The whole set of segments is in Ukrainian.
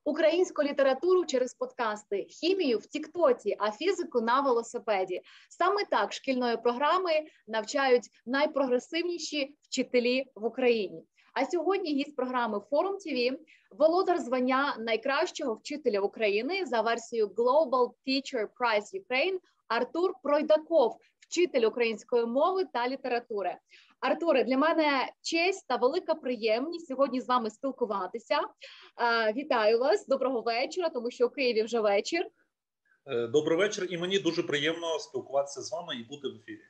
українську літературу через подкасти, хімію в тіктоці, а фізику на велосипеді. Саме так шкільної програми навчають найпрогресивніші вчителі в Україні. А сьогодні гість програми Форум ТВ, володар звання найкращого вчителя України за версією Global Teacher Prize Ukraine Артур Пройдаков, вчитель української мови та літератури. Артуре, для мене честь та велика приємність сьогодні з вами спілкуватися. Вітаю вас, доброго вечора, тому що у Києві вже вечір. Добрий вечір, і мені дуже приємно спілкуватися з вами і бути в ефірі.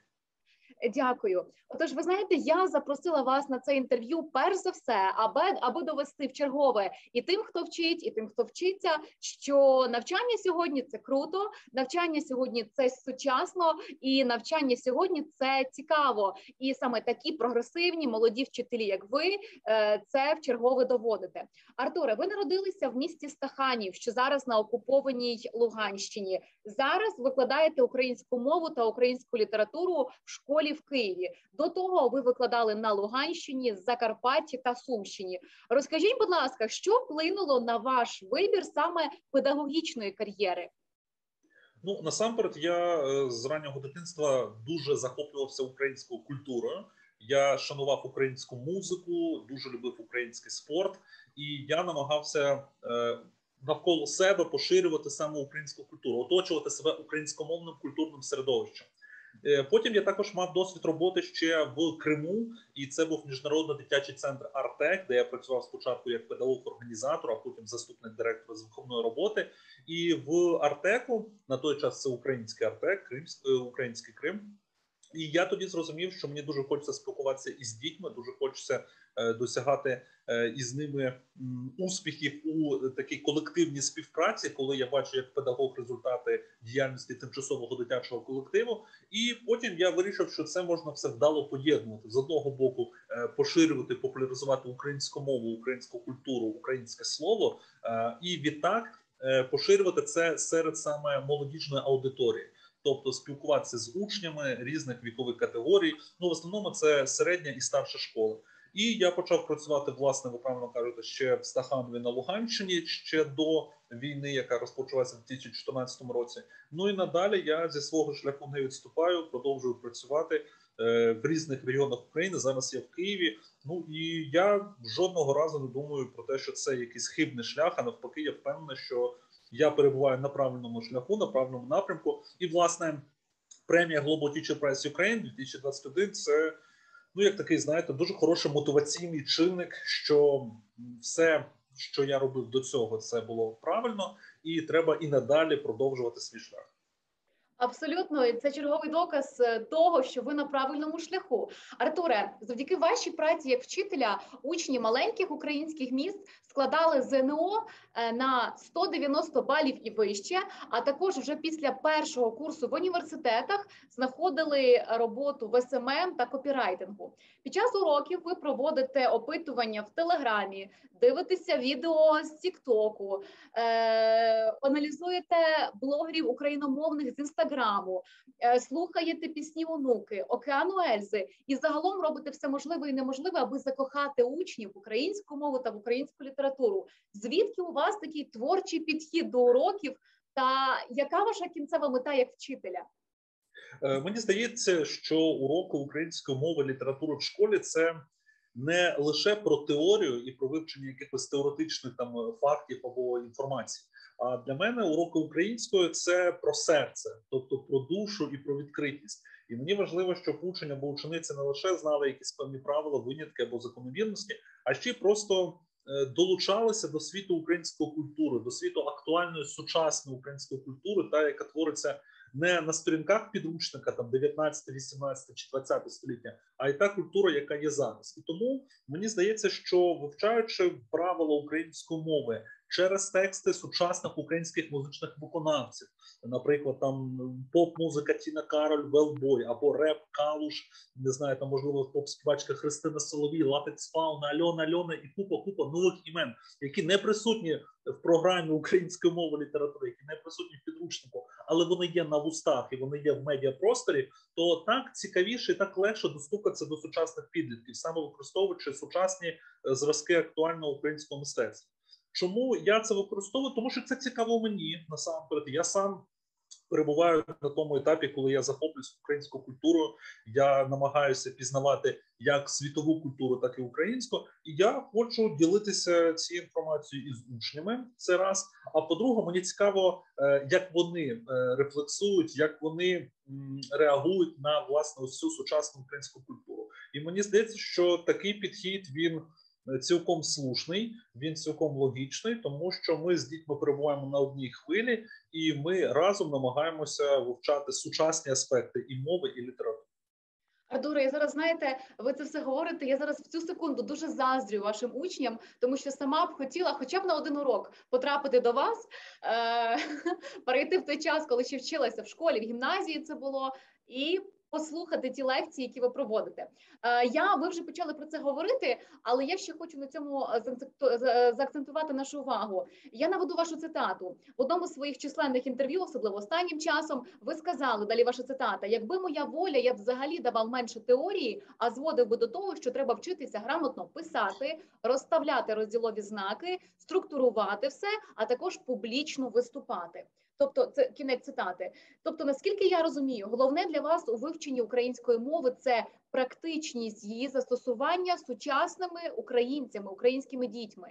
Дякую. Отож, ви знаєте, я запросила вас на це інтерв'ю перш за все, аби довести в чергове і тим, хто вчить, і тим, хто вчиться, що навчання сьогодні – це круто, навчання сьогодні – це сучасно, і навчання сьогодні – це цікаво. І саме такі прогресивні, молоді вчителі, як ви, це в чергове доводите. Артуре, ви народилися в місті Стаханів, що зараз на окупованій Луганщині. Зараз викладаєте українську мову та українську літературу в школі в Києві. До того ви викладали на Луганщині, Закарпатті та Сумщині. Розкажіть, будь ласка, що вплинуло на ваш вибір саме педагогічної кар'єри? Ну, насамперед, я з раннього дитинства дуже захоплювався українською культурою. Я шанував українську музику, дуже любив український спорт. І я намагався навколо себе поширювати саме українську культуру, оточувати себе українськомовним культурним середовищем. Потім я також мав досвід роботи ще в Криму, і це був міжнародний дитячий центр «Артек», де я працював спочатку як педагог-організатор, а потім заступник директора з виховної роботи. І в «Артеку», на той час це український «Артек», український Крим, і я тоді зрозумів, що мені дуже хочеться спілкуватися із дітьми, дуже хочеться досягати із ними успіхів у такій колективній співпраці, коли я бачу як педагог результати діяльності тимчасового дитячого колективу. І потім я вирішив, що це можна все вдало поєднувати. З одного боку поширювати, популяризувати українську мову, українську культуру, українське слово, і відтак поширювати це серед саме молодіжної аудиторії. Тобто спілкуватися з учнями різних вікових категорій. Ну, в основному це середня і старша школа. І я почав працювати, власне, ви правильно кажете, ще в Стаханові на Луганщині, ще до війни, яка розпочалася в 2014 році. Ну і надалі я зі свого шляху не відступаю, продовжую працювати в різних регіонах України. Зараз я в Києві. Ну і я жодного разу не думаю про те, що це якийсь хибний шлях, а навпаки, я впевнений, що я перебуваю на правильному шляху, на правильному напрямку. І, власне, премія Global Teacher Prize Ukraine 2021 – це, ну, як такий, знаєте, дуже хороший мотиваційний чинник, що все, що я робив до цього, це було правильно, і треба і надалі продовжувати свій шлях. Абсолютно, і це черговий доказ того, що ви на правильному шляху. Артуре, завдяки вашій праці як вчителя, учні маленьких українських міст складали ЗНО на 190 балів і вище, а також вже після першого курсу в університетах знаходили роботу в СММ та копірайтингу. Під час уроків ви проводите опитування в Телеграмі, дивитеся відео з Тіктоку, аналізуєте блогерів україномовних з Інстаграму, слухаєте пісні онуки, Океану Ельзи і загалом робите все можливе і неможливе, аби закохати учнів в українську мову та в українську літературу. Звідки у вас такий творчий підхід до уроків та яка ваша кінцева мета як вчителя? Мені здається, що уроки української мови і літератури в школі – це не лише про теорію і про вивчення якихось теоретичних там фактів або інформації. А для мене уроки української – це про серце, тобто про душу і про відкритість. І мені важливо, щоб учень або учениця не лише знали якісь певні правила, винятки або закономірності, а ще й просто долучалися до світу української культури, до світу актуальної сучасної української культури, та яка твориться не на сторінках підручника там 19, 18 чи 20 століття, а й та культура, яка є зараз. І тому мені здається, що вивчаючи правила української мови через тексти сучасних українських музичних виконавців, наприклад, там поп-музика Тіна Кароль, Велбой, або реп Калуш, не знаю, там можливо поп-співачка Христина Соловій, Латекс Фауна, Альона і купа нових імен, які не присутні в програмі української мови літератури, які не присутні в підручнику, але вони є на вустах і вони є в медіапросторі, то так цікавіше і так легше достукатися до сучасних підлітків, саме використовуючи сучасні зразки актуального українського мистецтва. Чому я це використовую? Тому що це цікаво мені насамперед. Я сам перебуваю на тому етапі, коли я захоплююсь українською культурою, я намагаюся пізнавати як світову культуру, так і українську. І я хочу ділитися цією інформацією із учнями. Це раз. А по-друге, мені цікаво, як вони рефлексують, як вони реагують на власне ось цю сучасну українську культуру. І мені здається, що такий підхід він цілком слушний, він цілком логічний, тому що ми з дітьми перебуваємо на одній хвилі, і ми разом намагаємося вивчати сучасні аспекти і мови, і літератури. Артуре, я зараз, знаєте, ви це все говорите, я зараз в цю секунду дуже заздрю вашим учням, тому що сама б хотіла хоча б на один урок потрапити до вас, перейти в той час, коли ще вчилася в школі, в гімназії це було, і послухати ті лекції, які ви проводите. Ви вже почали про це говорити, але я ще хочу на цьому заакцентувати нашу увагу. Я наведу вашу цитату. В одному з своїх численних інтерв'ю, особливо останнім часом, ви сказали, далі ваша цитата, якби моя воля, я б взагалі давав менше теорії, а зводив би до того, що треба вчитися грамотно писати, розставляти розділові знаки, структурувати все, а також публічно виступати. Тобто, це кінець цитати. Тобто, наскільки я розумію, головне для вас у вивченні української мови – це практичність її застосування сучасними українцями, українськими дітьми.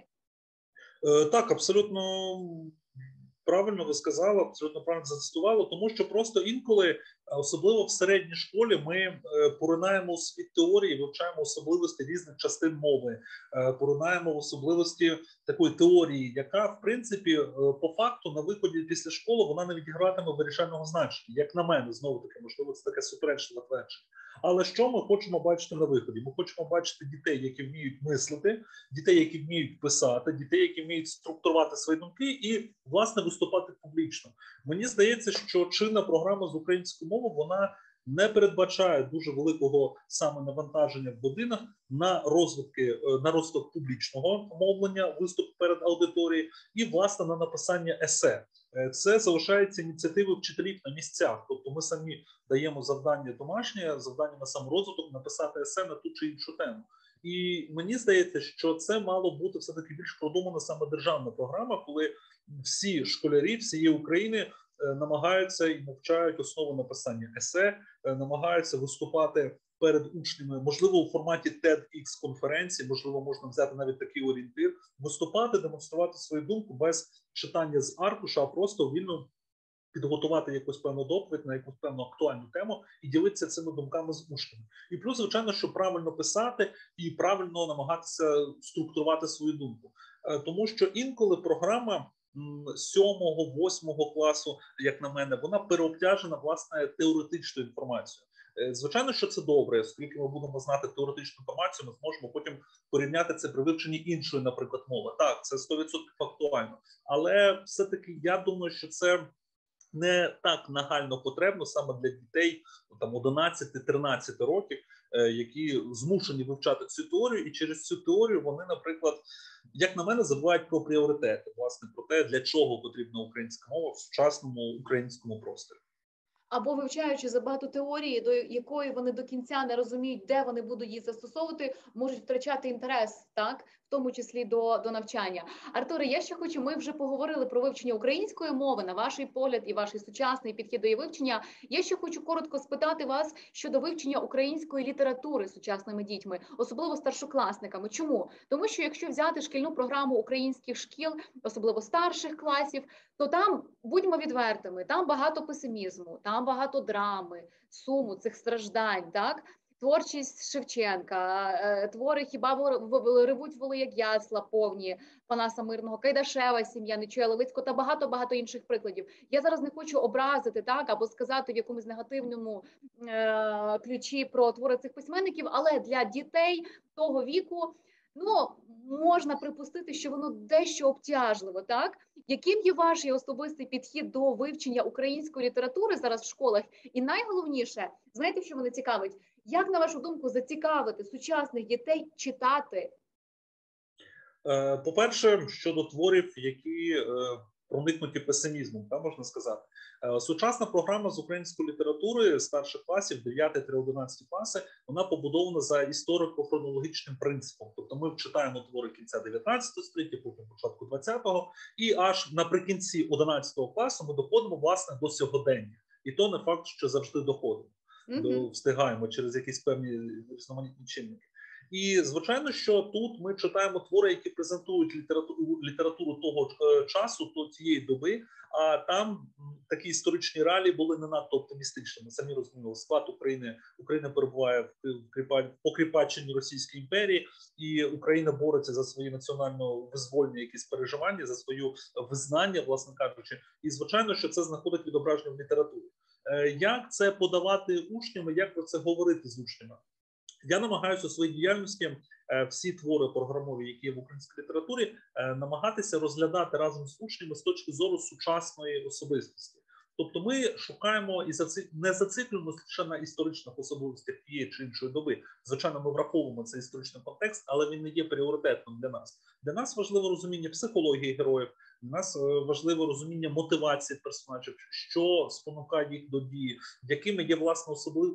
Так, абсолютно правильно ви сказали, абсолютно правильно зацитували, тому що просто інколи, особливо в середній школі, ми поринаємо у світ теорії, вивчаємо особливості різних частин мови, поринаємо в особливості такої теорії, яка, в принципі, по факту на виході після школи вона не відігратиме вирішального значення, як на мене, знову-таки, можливо, це таке суперечливе твердження. Але що ми хочемо бачити на виході? Ми хочемо бачити дітей, які вміють мислити, дітей, які вміють писати, дітей, які вміють структурувати свої думки і, власне, виступати публічно. Мені здається, що чинна програма з української мови, вона не передбачає дуже великого саме навантаження в годинах на розвиток публічного мовлення, виступ перед аудиторією і, власне, на написання есе. Це залишається ініціативою вчителів на місцях. Тобто ми самі даємо завдання домашнє, завдання на саморозвиток, написати есе на ту чи іншу тему. І мені здається, що це мало бути все-таки більш продумана саме державна програма, коли всі школярі всієї України намагаються і навчають основу написання есе, намагаються виступати перед учнями, можливо, у форматі TEDx-конференції, можливо, можна взяти навіть такий орієнтир, виступати, демонструвати свою думку без читання з аркуша, а просто вільно підготувати якусь певну доповідь на якусь певну актуальну тему і ділитися цими думками з учнями. І плюс, звичайно, що правильно писати і правильно намагатися структурувати свою думку. Тому що інколи програма 7-8 класу, як на мене, вона переобтяжена, власне, теоретичною інформацією. Звичайно, що це добре, оскільки ми будемо знати теоретичну інформацію, ми зможемо потім порівняти це при вивченні іншої, наприклад, мови. Так, це 100% актуально. Але все-таки я думаю, що це не так нагально потрібно саме для дітей там 11-13 років, які змушені вивчати цю теорію, і через цю теорію вони, наприклад, як на мене, забувають про пріоритети, власне, про те, для чого потрібна українська мова в сучасному українському просторі. Або вивчаючи забагато теорії, до якої вони до кінця не розуміють, де вони будуть її застосовувати, можуть втрачати інтерес, так, в тому числі до навчання. Артуре, я ще хочу, ми вже поговорили про вивчення української мови, на ваш погляд і ваш сучасний підхід до її вивчення. Я ще хочу коротко спитати вас щодо вивчення української літератури сучасними дітьми, особливо старшокласниками. Чому? Тому що якщо взяти шкільну програму українських шкіл, особливо старших класів, то там, будьмо відвертими, там багато песимізму, там багато драми, суму, цих страждань, так? Творчість Шевченка, твори «Хіба ревуть воли, як ясла» повні Панаса Мирного, Кайдашева сім'я, Нечуя Левицького та багато-багато інших прикладів. Я зараз не хочу образити, так, або сказати в якомусь негативному ключі про твори цих письменників, але для дітей того віку, можна припустити, що воно дещо обтяжливо, так? Яким є ваш особистий підхід до вивчення української літератури зараз в школах? І найголовніше, знаєте, що мене цікавить? Як, на вашу думку, зацікавити сучасних дітей читати? По-перше, щодо творів, які проникнуті песимізмом, так можна сказати. Сучасна програма з української літератури з перших класів, 9-11 класи, вона побудована за історико-хронологічним принципом. Тобто ми читаємо твори кінця 19 століття, потім початку 20-го, і аж наприкінці 11 класу ми доходимо, власне, до сьогодення. І то не факт, що завжди доходимо. Встигаємо через якісь певні різноманітні чинники. І, звичайно, що тут ми читаємо твори, які презентують літературу того часу, тієї доби, а там такі історичні реалії були не надто оптимістичними. Самі розуміли, склад Україна перебуває в покріпаченні Російської імперії, і Україна бореться за свої національно-визвольні якісь переживання, за свою визнання, власне кажучи. І, звичайно, що це знаходить відображення в літературі. Як це подавати учням, як про це говорити з учнями? Я намагаюся у своїй діяльності всі твори програмові, які є в українській літературі, намагатися розглядати разом з учнями з точки зору сучасної особистості. Тобто ми шукаємо і не зациклюємося лише на історичних особливостях тієї чи іншої доби. Звичайно, ми враховуємо цей історичний контекст, але він не є пріоритетним для нас. Для нас важливо розуміння психології героїв, для нас важливо розуміння мотивації персонажів, що спонукає їх до дії, якими є, власне,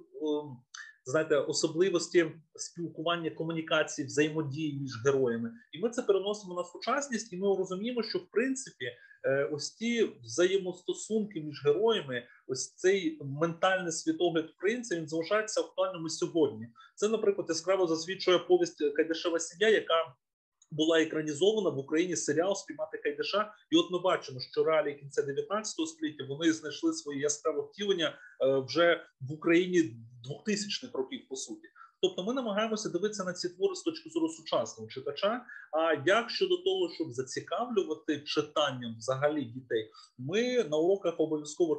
особливості спілкування, комунікації, взаємодії між героями. І ми це переносимо на сучасність, і ми розуміємо, що, в принципі, ось ті взаємостосунки між героями, ось цей ментальний світогляд українця, він залишається актуальним і сьогодні. Це, наприклад, яскраво засвідчує повість Кайдаша Василя, яка була екранізована в Україні, серіал «Спіймати Кайдаша». І от ми бачимо, що реалії кінця 19 століття, вони знайшли своє яскраве втілення вже в Україні 2000-х років, по суті. Тобто ми намагаємося дивитися на ці твори з точки зору сучасного читача. А як щодо того, щоб зацікавлювати читанням взагалі дітей, ми на уроках обов'язково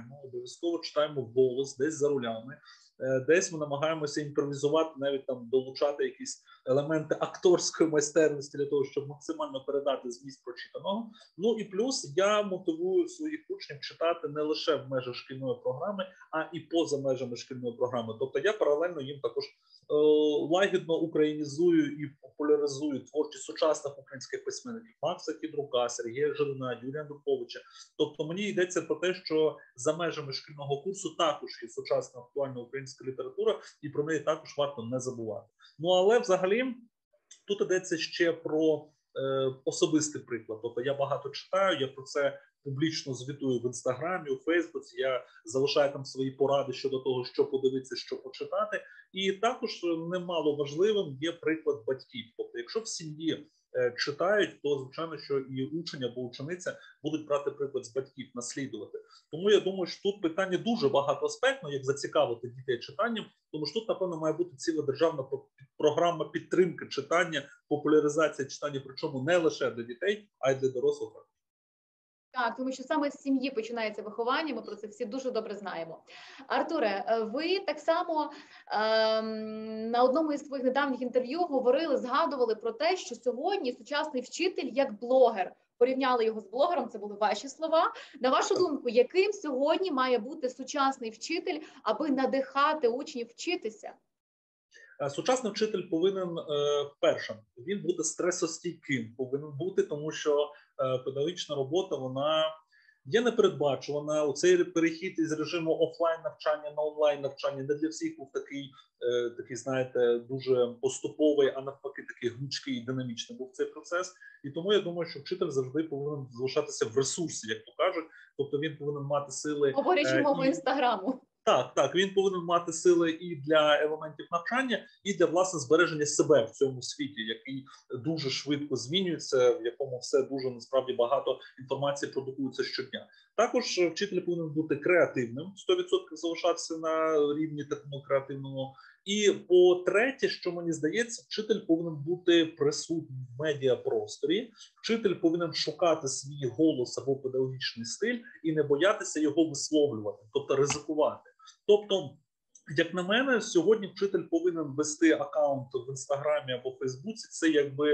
читаємо вголос, десь за рулями. Десь ми намагаємося імпровізувати, навіть там долучати якісь елементи акторської майстерності для того, щоб максимально передати зміст прочитаного. Ну і плюс я мотивую своїх учнів читати не лише в межах шкільної програми, а і поза межами шкільної програми. Тобто я паралельно їм також лагідно українізую і популяризую творчість сучасних українських письменників Макса Кідрука, Сергія Жирина, Юрія Андруховича. Тобто мені йдеться про те, що за межами шкільного курсу також є сучасна актуальна українська література, і про неї також варто не забувати. Ну, але взагалі тут йдеться ще про особистий приклад. Тобто я багато читаю, я про це публічно звітую в Інстаграмі, у Фейсбуці, я залишаю там свої поради щодо того, що подивитися, що почитати. І також немало важливим є приклад батьків. Тобто, якщо в сім'ї читають, то, звичайно, що і учень або учениця будуть брати приклад з батьків, наслідувати. Тому я думаю, що тут питання дуже багатоаспектне, як зацікавити дітей читанням, тому що тут, напевно, має бути ціла державна програма підтримки читання, популяризація читання, причому не лише для дітей, а й для дорослих. Так, тому що саме з сім'ї починається виховання, ми про це всі дуже добре знаємо. Артуре, ви так само на одному із своїх недавніх інтерв'ю згадували про те, що сьогодні сучасний вчитель як блогер. Порівняли його з блогером, це були ваші слова. На вашу думку, яким сьогодні має бути сучасний вчитель, аби надихати учнів вчитися? Сучасний вчитель повинен, першим, він буде стресостійким, повинен бути, тому що педагогічна робота, вона є непередбачувана. У цей перехід із режиму офлайн-навчання на онлайн-навчання не для всіх був такий, знаєте, дуже поступовий, а навпаки такий гнучкий і динамічний був цей процес. І тому я думаю, що вчитель завжди повинен залишатися в ресурсі, як то кажуть. Тобто він повинен мати сили... Говорячи мовою Інстаграму. Так, він повинен мати сили і для елементів навчання, і для, власне, збереження себе в цьому світі, який дуже швидко змінюється, в якому все дуже, насправді, багато інформації продукується щодня. Також вчитель повинен бути креативним, 100% залишатися на рівні такому креативному. І по-третє, що мені здається, вчитель повинен бути присутнім в медіапросторі, вчитель повинен шукати свій голос або педагогічний стиль і не боятися його висловлювати, тобто ризикувати. Тобто, як на мене, сьогодні вчитель повинен вести аккаунт в Інстаграмі або Фейсбуці. Це якби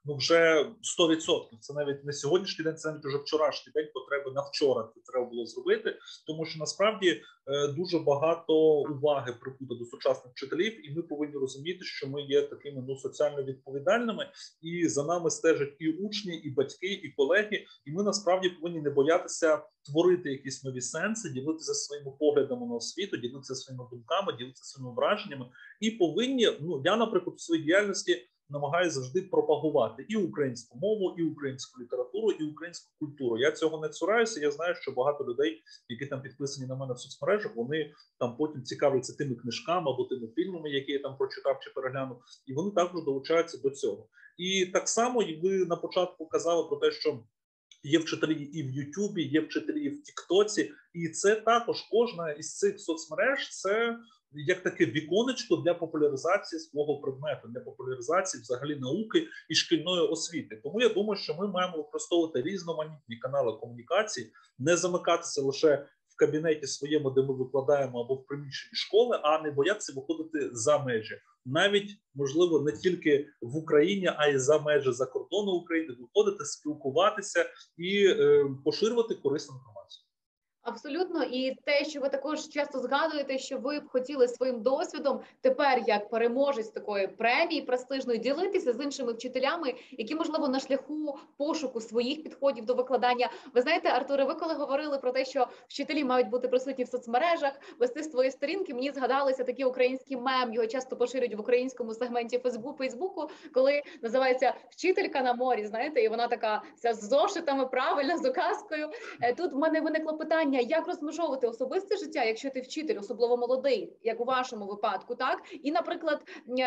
ну вже 100%. Це навіть не сьогоднішній день, це навіть вже вчорашній день, потреби на вчора це треба було зробити, тому що насправді дуже багато уваги прикуто до сучасних вчителів, і ми повинні розуміти, що ми є такими, ну, соціально відповідальними, і за нами стежать і учні, і батьки, і колеги, і ми насправді повинні не боятися творити якісь нові сенси, ділитися своїми поглядами на освіту, ділитися своїми думками, ділитися своїми враженнями, і повинні, ну, я, наприклад, у своїй діяльності намагаюся завжди пропагувати і українську мову, і українську літературу, і українську культуру. Я цього не цураюся. Я знаю, що багато людей, які там підписані на мене в соцмережах, вони там потім цікавляться тими книжками або тими фільмами, які я там прочитав чи переглянув, і вони також долучаються до цього. І так само, і ви на початку казали про те, що є вчителі і в Ютубі, є вчителі і в Тіктоці, і це також кожна із цих соцмереж – це як таке віконечко для популяризації свого предмету, для популяризації взагалі науки і шкільної освіти. Тому я думаю, що ми маємо використовувати різноманітні канали комунікації, не замикатися лише в кабінеті своєму, де ми викладаємо, або в приміщенні школи, а не боятися виходити за межі. Навіть, можливо, не тільки в Україні, а й за межі, за кордону України, виходити, спілкуватися і поширювати корисну інформацію. Абсолютно, і те, що ви також часто згадуєте, що ви б хотіли своїм досвідом тепер, як переможець такої премії престижної, ділитися з іншими вчителями, які, можливо, на шляху пошуку своїх підходів до викладання. Ви знаєте, Артуре, ви коли говорили про те, що вчителі мають бути присутні в соцмережах, вести свої сторінки, мені згадалися такі українські мем, його часто поширюють в українському сегменті Фейсбуку, коли називається «Вчителька на морі», знаєте, і вона така вся з зошитами, правильно, з указкою. Тут в мене виникло питання, як розмежовувати особисте життя, якщо ти вчитель, особливо молодий, як у вашому випадку, так? І, наприклад,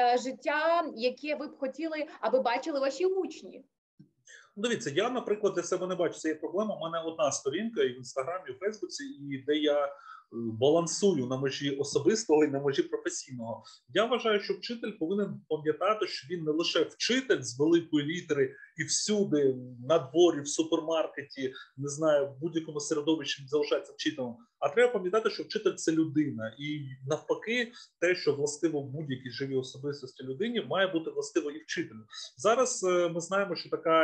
життя, яке ви б хотіли, аби бачили ваші учні. Дивіться, я, наприклад, для себе не бачу цієї проблеми. У мене одна сторінка і в Інстаграмі, і в Фейсбуці, і де я балансую на межі особистого і на межі професійного. Я вважаю, що вчитель повинен пам'ятати, що він не лише вчитель з великої літери і всюди, на дворі, в супермаркеті, не знаю, в будь-якому середовищі він залишається вчителем, а треба пам'ятати, що вчитель – це людина. І навпаки, те, що властиво будь-якій живій особистості людині, має бути властиво і вчителю. Зараз ми знаємо, що така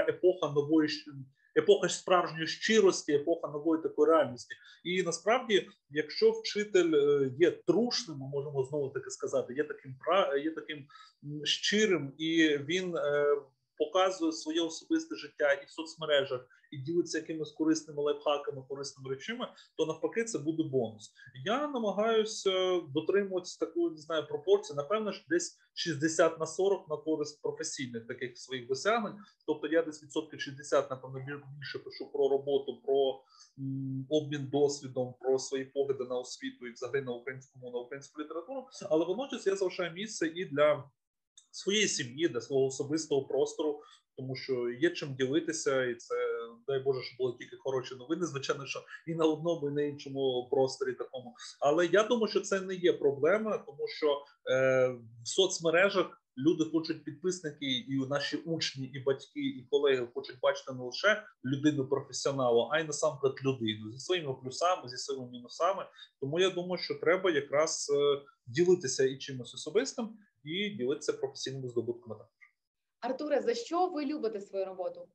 епоха справжньої щирості, епоха нової такої реальності. І насправді, якщо вчитель є трушним, ми можемо знову таки сказати, є таким щирим, і він показує своє особисте життя і в соцмережах, і ділиться якимись корисними лайфхаками, корисними речами, то навпаки це буде бонус. Я намагаюся дотримуватися такої, не знаю, пропорції, напевно, що десь 60/40 на користь професійних таких своїх досягнень. Тобто я десь 60%, напевно, більше пишу про роботу, про обмін досвідом, про свої погляди на освіту і взагалі на українську мову, на українську літературу, але водночас я залишаю місце і для своєї сім'ї, для свого особистого простору, тому що є чим ділитися, і це, дай Боже, що були тільки хороші новини, звичайно, що і на одному, і на іншому просторі такому. Але я думаю, що це не є проблема, тому що в соцмережах люди хочуть підписники, і наші учні, і батьки, і колеги хочуть бачити не лише людину-професіоналу, а й насамперед людину зі своїми плюсами, зі своїми мінусами. Тому я думаю, що треба якраз ділитися і чимось особистим, і ділитися професійними здобутками також. Артуре, за що ви любите свою роботу?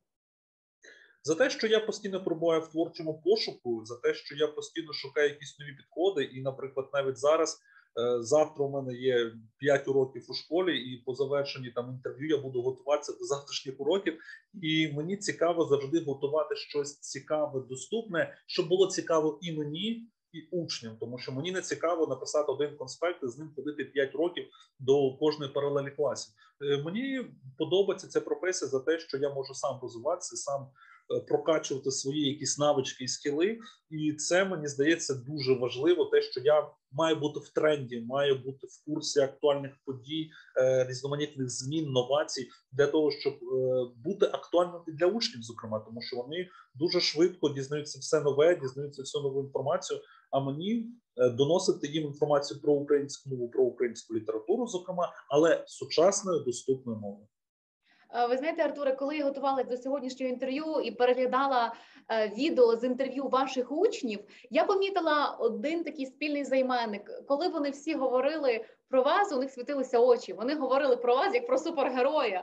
За те, що я постійно перебуваю в творчому пошуку, за те, що я постійно шукаю якісь нові підходи, і, наприклад, навіть зараз, завтра у мене є 5 уроків у школі, і по завершенні там інтерв'ю я буду готуватися до завтрашніх уроків, і мені цікаво завжди готувати щось цікаве, доступне, щоб було цікаво і мені, і учням, тому що мені не цікаво написати один конспект і з ним ходити 5 років до кожної паралелі класів. Мені подобається ця професія за те, що я можу сам розвиватися, сам прокачувати свої якісь навички і скіли, і це, мені здається, дуже важливо, те, що я маю бути в тренді, маю бути в курсі актуальних подій, різноманітних змін, новацій, для того, щоб бути актуальним і для учнів, зокрема, тому що вони дуже швидко дізнаються все нове, дізнаються всю нову інформацію, а мені доносити їм інформацію про українську мову, про українську літературу, зокрема, але сучасною, доступною мовою. Ви знаєте, Артуре, коли я готувалася до сьогоднішнього інтерв'ю і переглядала відео з інтерв'ю ваших учнів, я помітила один такий спільний займенник. Коли вони всі говорили про вас, у них світилися очі. Вони говорили про вас як про супергероя.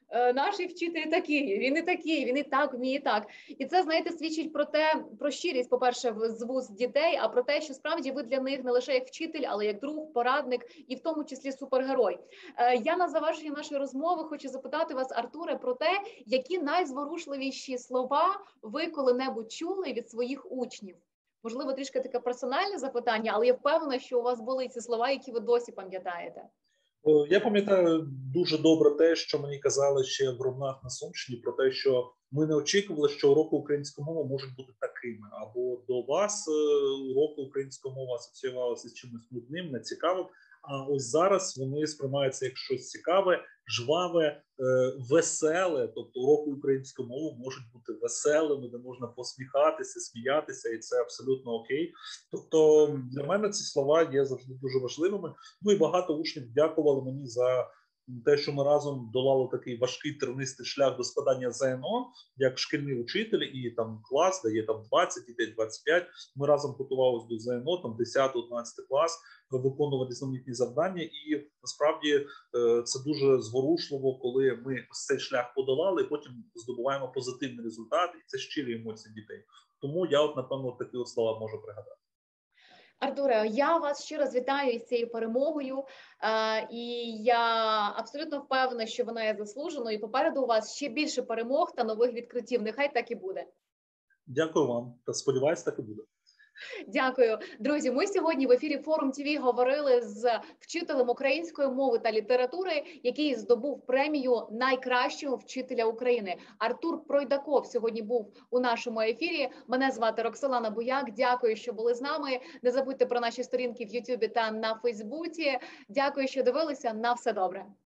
наш вчитель такий, він і так вміє так. І це, знаєте, свідчить про те, про щирість, по-перше, з вуст дітей, а про те, що справді ви для них не лише як вчитель, але як друг, порадник і в тому числі супергерой. Я на завершення нашої розмови хочу запитати вас, Артуре, про те, які найзворушливіші слова ви коли-небудь чули від своїх учнів. Можливо, трішки таке персональне запитання, але я впевнена, що у вас були ці слова, які ви досі пам'ятаєте. Я пам'ятаю дуже добре те, що мені казали ще в Ромнах на Сумщині, про те, що ми не очікували, що уроки української мови можуть бути такими. Або до вас уроки української мови асоціювалися з чимось нудним, нецікавим. А ось зараз вони сприймаються як щось цікаве, жваве, веселе. Тобто уроки української мови можуть бути веселими, де можна посміхатися, сміятися, і це абсолютно окей. Тобто для мене ці слова є завжди дуже важливими. Ну і багато учнів дякували мені за те, що ми разом долали такий важкий тернистий шлях до складання ЗНО, як шкільний учитель і там клас, де є там 20 дітей, 25. Ми разом готувалися до ЗНО, там 10-11 клас, виконували різноманітні завдання. І насправді це дуже зворушливо, коли ми ось цей шлях подолали, і потім здобуваємо позитивний результат, і це щирі емоції дітей. Тому я от, напевно, такі от слова можу пригадати. Артуре, я вас ще раз вітаю із цією перемогою, і я абсолютно впевнена, що вона є заслуженою, і попереду у вас ще більше перемог та нових відкриттів. Нехай так і буде. Дякую вам, та сподіваюся, так і буде. Дякую. Друзі, ми сьогодні в ефірі Форум ТВ говорили з вчителем української мови та літератури, який здобув премію найкращого вчителя України. Артур Пройдаков сьогодні був у нашому ефірі. Мене звати Роксолана Буяк. Дякую, що були з нами. Не забудьте про наші сторінки в Ютубі та на Фейсбуці. Дякую, що дивилися. На все добре.